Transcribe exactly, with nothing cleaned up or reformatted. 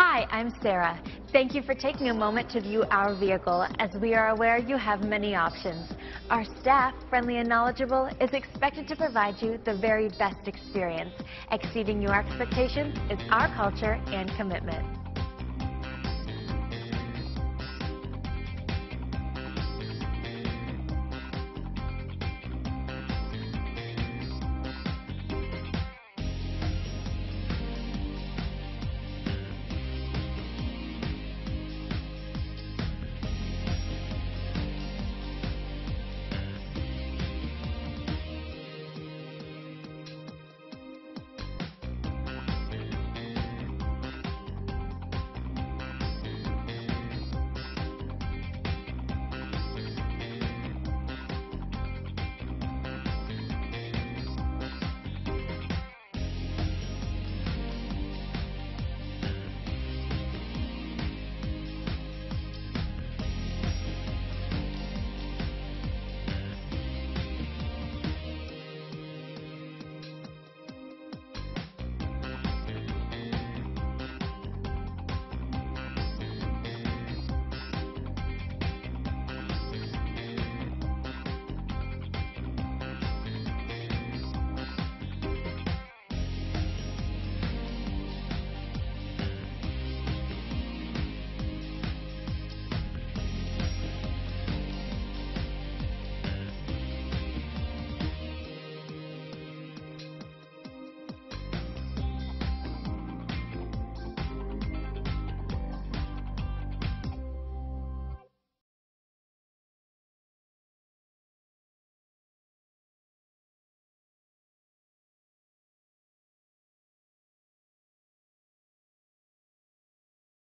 Hi, I'm Sarah. Thank you for taking a moment to view our vehicle, as we are aware you have many options. Our staff, friendly and knowledgeable, is expected to provide you the very best experience. Exceeding your expectations is our culture and commitment.